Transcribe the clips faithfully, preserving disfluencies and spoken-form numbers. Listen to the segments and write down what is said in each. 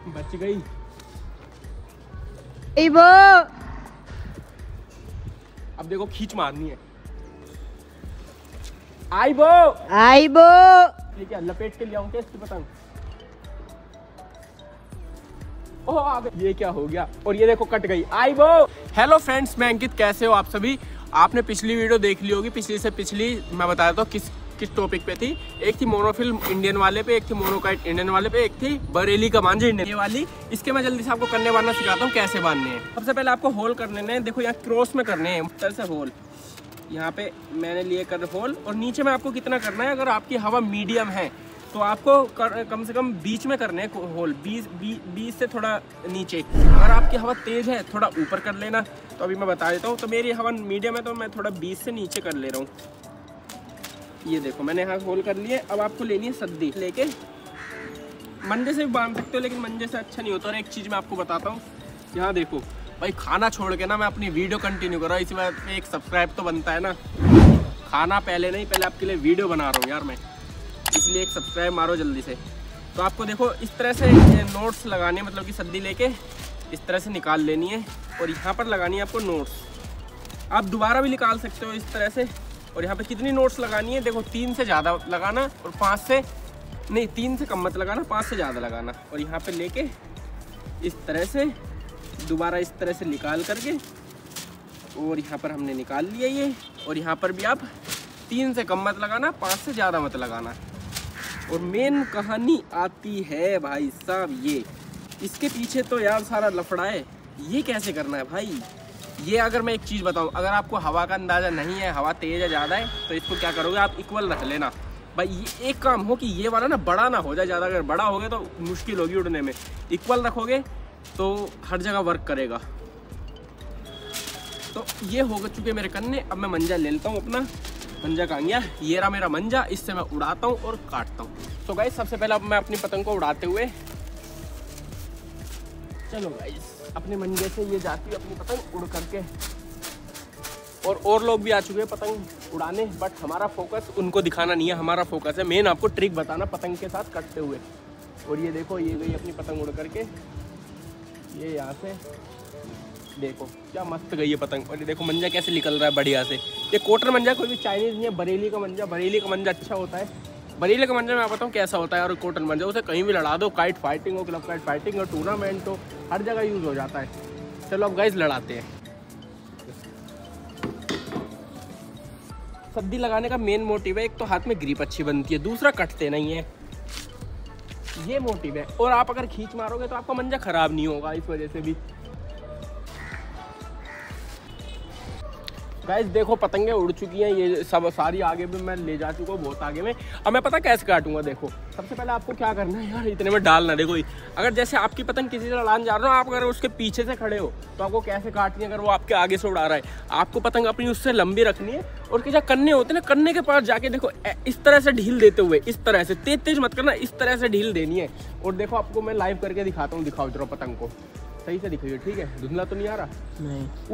बच गई। वो अब देखो खींच मारनी है। आई बो आई बो ये क्या लपेट के ले आऊं क्या इसकी पतंग? ओह आ गई। ये क्या हो गया? और ये देखो कट गई। आई बो। हेलो फ्रेंड्स, मैं अंकित, कैसे हो आप सभी? आपने पिछली वीडियो देख ली होगी, पिछली से पिछली मैं बताया था किस किस टॉपिक पे थी। एक थी मोनोफिल्म इंडियन वाले पे, एक थी मोनोकाइट इंडियन वाले पे, एक थी बरेली का मांझा इंडियन वाली। इसके मैं जल्दी से आपको करने वाला सिखाता हूँ कैसे बांधने हैं। सबसे पहले आपको होल करने हैं। देखो यहाँ क्रॉस में करने हैं, इस तरह से होल। यहाँ पे मैंने लिए कर होल, और नीचे में आपको कितना करना है, अगर आपकी हवा मीडियम है तो आपको कर, कम से कम बीच में करने हैं होल, बीस बीस से थोड़ा नीचे। अगर आपकी हवा तेज है थोड़ा ऊपर कर लेना। तो अभी मैं बता देता हूँ। तो मेरी हवा मीडियम है तो मैं थोड़ा बीस से नीचे कर ले रहा हूँ। ये देखो मैंने यहाँ होल कर लिए। अब आपको लेनी है सद्दी, लेके मंजे से भी बांध सकते हो, लेकिन मंजे से अच्छा नहीं होता। और एक चीज़ मैं आपको बताता हूँ, यहाँ देखो भाई, खाना छोड़ के ना मैं अपनी वीडियो कंटिन्यू कर रहा हूँ, इसी बात पे एक सब्सक्राइब तो बनता है ना। खाना पहले नहीं, पहले आपके लिए वीडियो बना रहा हूँ यार मैं, इसलिए एक सब्सक्राइब मारो जल्दी से। तो आपको देखो इस तरह से नोट्स लगाने, मतलब कि सद्दी लेके इस तरह से निकाल लेनी है, और यहाँ पर लगानी है आपको नोट्स। आप दोबारा भी निकाल सकते हो इस तरह से। और यहाँ पे कितनी नोट्स लगानी है, देखो तीन से ज़्यादा लगाना, और पाँच से नहीं, तीन से कम मत लगाना, पाँच से ज़्यादा लगाना। और यहाँ पे लेके इस तरह से दोबारा इस तरह से निकाल करके, और यहाँ पर हमने निकाल लिया ये। और यहाँ पर भी आप तीन से कम मत लगाना, पाँच से ज़्यादा मत लगाना। और मेन कहानी आती है भाई साहब, ये इसके पीछे तो यार सारा लफड़ा है। ये कैसे करना है भाई? ये अगर मैं एक चीज़ बताऊं, अगर आपको हवा का अंदाज़ा नहीं है, हवा तेज़ है ज़्यादा है, तो इसको क्या करोगे आप, इक्वल रख लेना भाई। ये एक काम हो कि ये वाला ना बड़ा ना हो जाए ज़्यादा, अगर बड़ा हो गया तो मुश्किल होगी उड़ने में। इक्वल रखोगे तो हर जगह वर्क करेगा। तो ये हो चुके मेरे कन्ने। अब मैं मंजा ले लेता हूँ अपना। मंजा कहाँ गया? ये रहा मेरा मंजा, इससे मैं उड़ाता हूँ और काटता हूँ। तो गाइस सबसे पहले अब मैं अपनी पतंग को उड़ाते हुए, चलो गाइस अपने मंजे से ये जाती है अपनी पतंग उड़ करके। और और लोग भी आ चुके हैं पतंग उड़ाने, बट हमारा फोकस उनको दिखाना नहीं है, हमारा फोकस है मेन आपको ट्रिक बताना पतंग के साथ कटते हुए। और ये देखो ये गई अपनी पतंग उड़ करके, ये यहाँ से देखो क्या मस्त गई है पतंग। और ये देखो मंजा कैसे निकल रहा है बढ़िया से। ये कोटर मंजा, कोई भी चाइनीज नहीं है, बरेली का मंजा। बरेली का मंजा अच्छा होता है। बरेली का मंजा मैं बताऊँ कैसा होता है। और कॉटन मंजा उसे कहीं भी लड़ा दो, काइट फाइटिंग हो, क्लब काइट फाइटिंग हो, टूर्नामेंट हो, हर जगह यूज़ हो जाता है। चलो अब गाइस लड़ाते हैं। सद्दी लगाने का मेन मोटिव है, एक तो हाथ में ग्रिप अच्छी बनती है, दूसरा कटते नहीं है, ये मोटिव है। और आप अगर खींच मारोगे तो आपका मंजा खराब नहीं होगा, इस वजह से भी। गाइस देखो पतंगे उड़ चुकी हैं, ये सब सारी आगे भी मैं ले जा चुका हूँ, बहुत आगे में। अब मैं पता कैसे काटूंगा, देखो सबसे पहले आपको क्या करना है यार, इतने में डालना। देखो अगर जैसे आपकी पतंग किसी से लड़ाने जा रहे हो, आप अगर उसके पीछे से खड़े हो तो आपको कैसे काटनी है। अगर वो आपके आगे से उड़ा रहा है, आपको पतंग अपनी उससे लंबी रखनी है। और क्या कन्ने होते हैं ना, कन्ने के पास जाके देखो इस तरह से ढील देते हुए, इस तरह से तेज तेज मत करना, इस तरह से ढील देनी है। और देखो आपको मैं लाइव करके दिखाता हूँ, दिखाओ जरा पतंग को सही से दिखाइए, ठीक है? धुंधला तो नहीं आ रहा? नहीं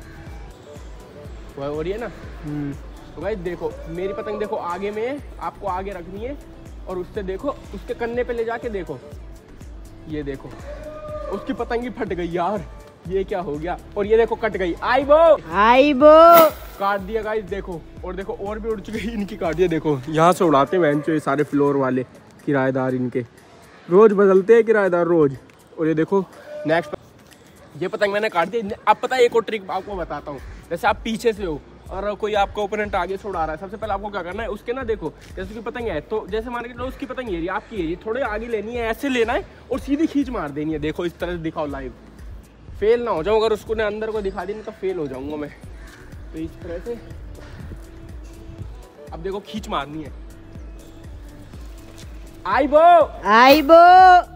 हो रही है ना। तो भाई देखो मेरी पतंग देखो आगे में है, आपको आगे रखनी है। और उससे देखो उसके कन्ने पे ले जाके देखो, ये देखो उसकी पतंग ही फट गई यार, ये क्या हो गया? और ये देखो कट गई। आई बो आई बो काट दिया गाइस देखो। और देखो और भी उड़ चुकी है, इनकी काट दिया। देखो यहाँ से उड़ाते हैं ये सारे फ्लोर वाले किराएदार, इनके रोज बदलते हैं किराएदार रोज। और ये देखो नेक्स्ट ये पतंग मैंने काट दी। अब पता है एक और ट्रिक आपको बताता हूँ। जैसे आप पीछे से हो और कोई आपका ओपोनेंट आगे से उड़ा रहा है, सबसे पहले आपको क्या करना है, उसके ना देखो जैसे उसकी पतंग है, तो जैसे मान के चलो उसकी पतंग ये रही, आपकी ये थोड़े आगे लेनी है, ऐसे लेना है और सीधी खींच मार देनी है। देखो इस तरह से दिखाओ लाइव, फेल ना हो जाऊँ। अगर उसको ने अंदर को दिखा दी तो फेल हो जाऊंगा मैं। तो इस तरह से अब देखो खींच मारनी है। आई बो आई बो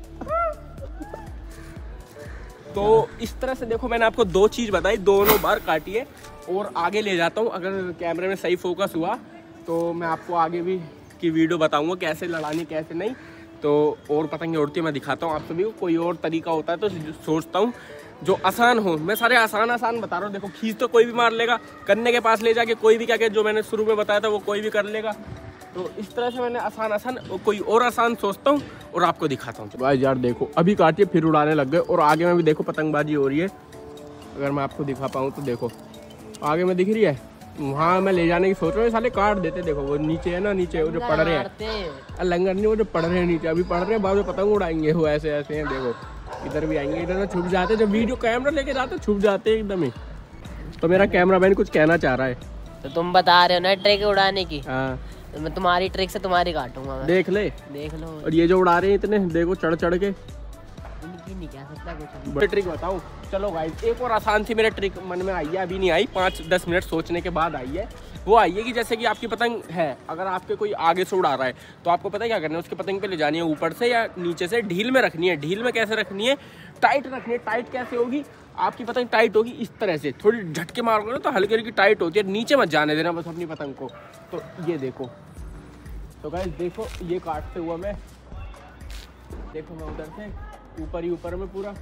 तो इस तरह से देखो मैंने आपको दो चीज़ बताई, दोनों बार काटिए। और आगे ले जाता हूँ, अगर कैमरे में सही फोकस हुआ तो मैं आपको आगे भी की वीडियो बताऊंगा कैसे लड़ानी कैसे नहीं। तो और पतंगे उड़ती है मैं दिखाता हूँ आप सभी को। कोई और तरीका होता है तो सोचता हूँ जो आसान हो। मैं सारे आसान आसान बता रहा हूँ। देखो खींच तो कोई भी मार लेगा, कन्ने के पास ले जाके कोई भी क्या क्या जो मैंने शुरू में बताया था वो कोई भी कर लेगा। तो इस तरह से मैंने आसान आसान कोई और आसान सोचता हूँ और आपको दिखाता हूँ। भाई यार देखो अभी काटिए फिर उड़ाने लग गए और आगे में भी देखो पतंगबाजी हो रही है। अगर मैं आपको दिखा पाऊँ तो देखो आगे में दिख रही है, वहाँ मैं ले जाने की सोच रहा हूँ, साले काट देते। देखो वो नीचे है ना, नीचे वो जो पड़ रहे हैं लंगर नहीं, वो जो पड़ रहे हैं नीचे अभी पड़ रहे हैं, बाद में पतंग उड़ाएंगे वो ऐसे ऐसे हैं। देखो इधर भी आएंगे, इधर छुप जाते, जब वीडियो कैमरा लेके जाते छुप जाते एकदम ही। तो मेरा कैमरा मैन कुछ कहना चाह रहा है। तो तुम बता रहे हो ना ट्रिक उड़ाने की, हाँ तो मैं तुम्हारी ट्रिक से तुम्हारी काटूंगा मैं। देख ले देख लो। और ये जो उड़ा रहे हैं इतने देखो चढ़ चढ़ के, उनकी नहीं कह सकता कुछ। बड़ी ट्रिक बताऊं। चलो गाइस एक और आसान थी मेरे ट्रिक मन में आई है, अभी नहीं आई, पाँच दस मिनट सोचने के बाद आई है। वो आई है कि जैसे कि आपकी पतंग है, अगर आपके कोई आगे से उड़ा रहा है तो आपको पता है क्या करना है, उसके पतंग पे ले जानी है ऊपर से या नीचे से, ढील में रखनी है। ढील में कैसे रखनी है, टाइट रखनी है। टाइट कैसे होगी, आपकी पतंग टाइट होगी इस तरह से, थोड़ी झटके मारोगे ना तो हल्की हल्की टाइट होती है, नीचे मत जाने देना बस अपनी पतंग को। तो ये देखो, तो गाइस देखो ये काटते हुआ मैं, देखो मैं उधर से ऊपर ही ऊपर में पूरा,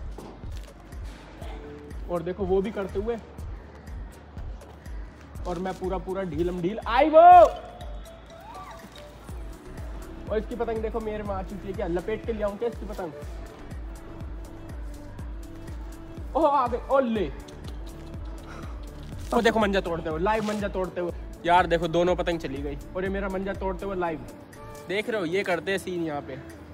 और देखो वो भी करते हुए, और मैं पूरा पूरा ढीलम ढील आई वो। और इसकी पतंग देखो मेरे में आ चुकी है, क्या लपेट के ले आऊं क्या इसकी पतंग? ओह आ गई, ओले वो देखो मंजा तोड़ते हुए, लाइव मंजा तोड़ते हुए यार। देखो दोनों पतंग चली गई और ये मेरा मंजा तोड़ते हुए लाइव। देख रहे हो ये करते हैं सीन यहाँ पे,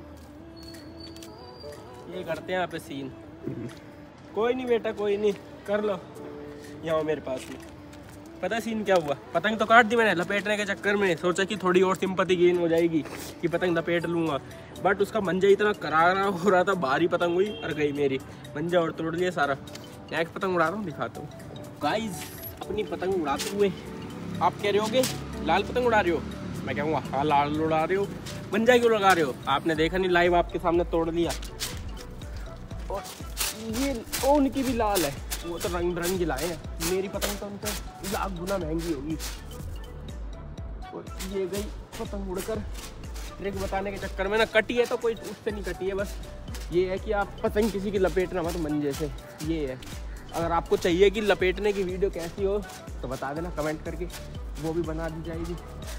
ये करते हैं यहाँ पे सीन। कोई नहीं बेटा कोई नहीं, कर लो यहाँ मेरे पास में। पता है सीन क्या हुआ, पतंग तो काट दी मैंने, लपेटने के चक्कर में सोचा कि थोड़ी और सिंपैथी गेन हो जाएगी कि पतंग लपेट लूँगा, बट उसका मंजा इतना करारा हो रहा था, भारी पतंग हुई और गई मेरी, मंजा और तोड़ लिया सारा। नेक्स्ट पतंग उड़ा रहा हूँ, दिखाता हूँ गाइस अपनी पतंग उड़ाते हुए। आप कह रहे होगे लाल पतंग उड़ा रहे हो, मैं कहूँगा हाँ लाल उड़ा रहे हो, मंजा क्यों लगा रहे हो? आपने देखा नहीं, लाइव आपके सामने तोड़ लिया। और ये ओ, उनकी भी लाल है, वो तो रंग बिरंगी लाए हैं, मेरी पतंग तो उनसे लाख गुना महंगी होगी। और ये गई पतंग उड़कर। ट्रिक बताने के चक्कर में ना कटी है तो कोई उससे नहीं कटी है, बस ये है कि आप पतंग किसी की लपेटना मत मंजे से, ये है। अगर आपको चाहिए कि लपेटने की वीडियो कैसी हो तो बता देना कमेंट करके, वो भी बना दी जाएगी।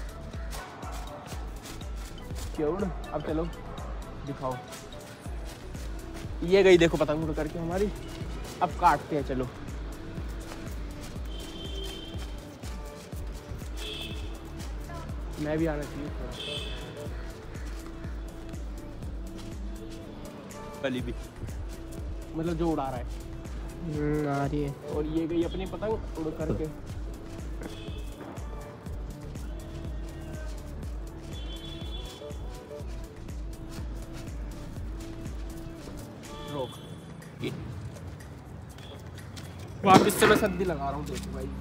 क्यों, अब चलो दिखाओ। ये गई देखो पतंग उड़ करके हमारी, अब काटते हैं चलो। मैं भी आना चाहिए थोड़ा, पहली भी मतलब जो उड़ा रहा है आ रही है। और ये गई अपनी पतंग उड़ करके। रोक, वापिस से मैं सद्दी लगा रहा हूँ, देखो भाई।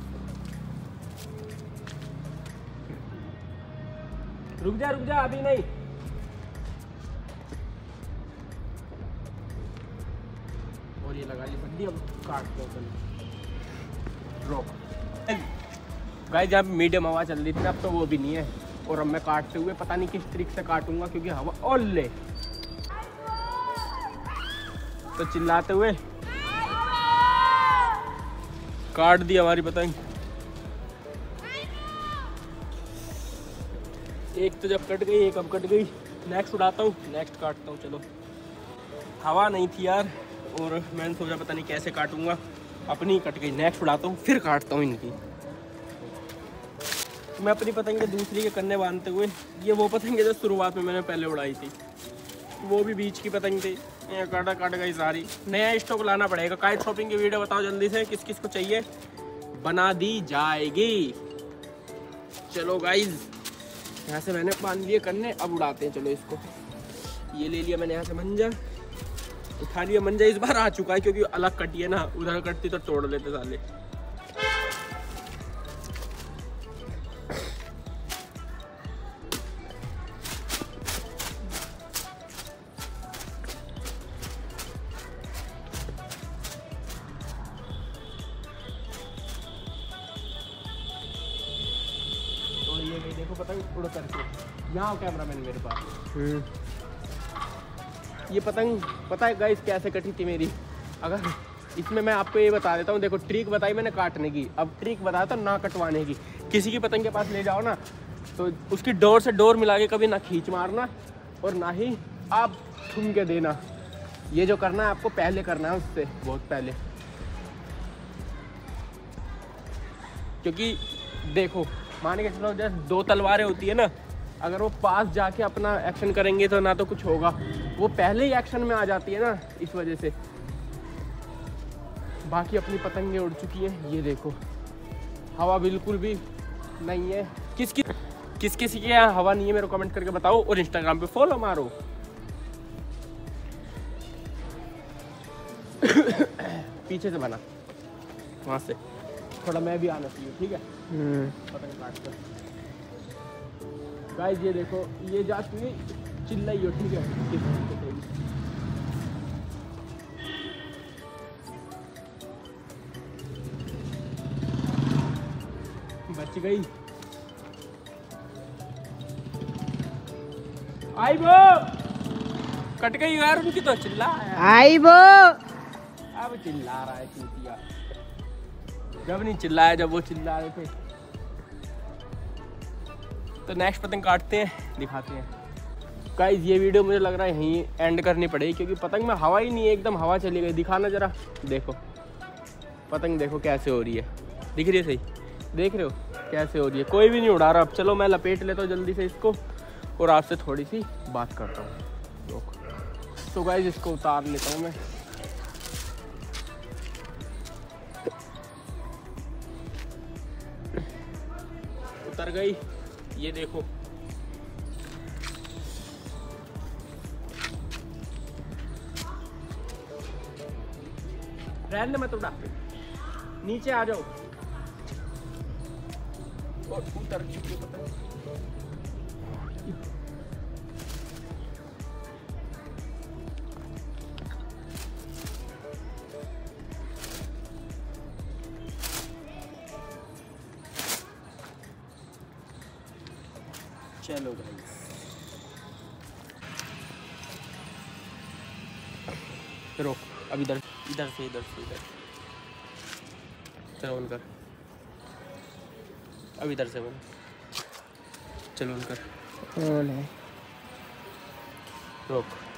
रुक जा रुक जा अभी नहीं। और ये लगा ली सद्दी, अब काटते हैं। रोक गाइस, जब मीडियम हवा चल रही थी अब तो वो भी नहीं है, और अब मैं काटते हुए पता नहीं किस तरीके से काटूंगा क्योंकि हवा ओले। तो चिल्लाते हुए काट दी हमारी पतंग। एक तो जब कट गई, एक अब कट गई। नेक्स्ट उड़ाता हूँ, नेक्स्ट काटता हूँ। चलो हवा नहीं थी यार, और मैंने सोचा पता नहीं कैसे काटूंगा, अपनी कट गई। नेक्स्ट उड़ाता हूँ, फिर काटता हूँ इनकी। मैं अपनी पतंगे दूसरी के कन्ने बांधते हुए, ये वो पतंगे जो शुरुआत में मैंने पहले उड़ाई थी, वो भी बीच की पतंग थी, ये काटा काट गई सारी। नया स्टॉक लाना पड़ेगा। काइट शॉपिंग की वीडियो बताओ जल्दी से, किस किस को चाहिए, बना दी जाएगी। चलो गाइज, यहाँ से मैंने बांध लिए कन्ने, अब उड़ाते हैं। चलो इसको, ये ले लिया मैंने यहाँ से मंजा, उठा लिया मंजा। इस बार आ चुका है क्योंकि अलग कटी है ना, उधर कटती तो तोड़ लेते साले। ये गई देखो पतंग उड़ करके। यहाँ कैमरा मैन मेरे पास। ये पतंग पता है गाइस कैसे कटी थी मेरी? अगर इसमें मैं आपको ये बता देता हूँ, देखो ट्रिक बताई मैंने काटने की, अब ट्रिक बताया था ना कटवाने की। किसी की पतंग के पास ले जाओ ना, तो उसकी डोर से डोर मिला के कभी ना खींच मारना और ना ही आप ठुम के देना। ये जो करना है आपको पहले करना है, उससे बहुत पहले। क्योंकि देखो माने के चलो जैसे दो तलवारें होती है ना, अगर वो पास जाके अपना एक्शन करेंगे तो ना तो कुछ होगा, वो पहले ही एक्शन में आ जाती है ना, इस वजह से। बाकी अपनी पतंगें उड़ चुकी हैं, ये देखो हवा बिल्कुल भी नहीं है। किस किस किस किस की यहाँ हवा नहीं है मेरे को कमेंट करके बताओ, और इंस्टाग्राम पे फॉलो मारो। पीछे से बना, वहाँ से थोड़ा मैं भी आना चाहिए, ठीक है। पतंग काट कर गाइस ये देखो, ये जाती हुई चिल्लाई हो, ठीक है। बच गई। आई वो कट गई यार उनकी, तो चिल्ला आई वो अब चिल्ला रहा है चूतिया। जब नहीं चिल्लाया जब वो चिल्ला रहे थे। तो नेक्स्ट पतंग काटते हैं, दिखाते हैं। गाइस ये वीडियो मुझे लग रहा है यहीं एंड करनी पड़ेगी, क्योंकि पतंग में हवा ही नहीं है, एकदम हवा चली गई। दिखाना जरा, देखो पतंग देखो कैसे हो रही है, दिख रही है सही, देख रहे हो कैसे हो रही है, कोई भी नहीं उड़ा रहा। अब चलो मैं लपेट लेता हूँ जल्दी से इसको और आपसे थोड़ी सी बात करता हूँ। तो गाइस इसको उतार लेता हूँ मैं। उतर गई, ये देखो। रहने मत उड़ा, नीचे आ जाओ। और उतर चुकी पता है। चलो भाई रोक, अब इधर इधर से इधर से इधर चलो उनकर, अब इधर से बना, चलो उनकर रोक।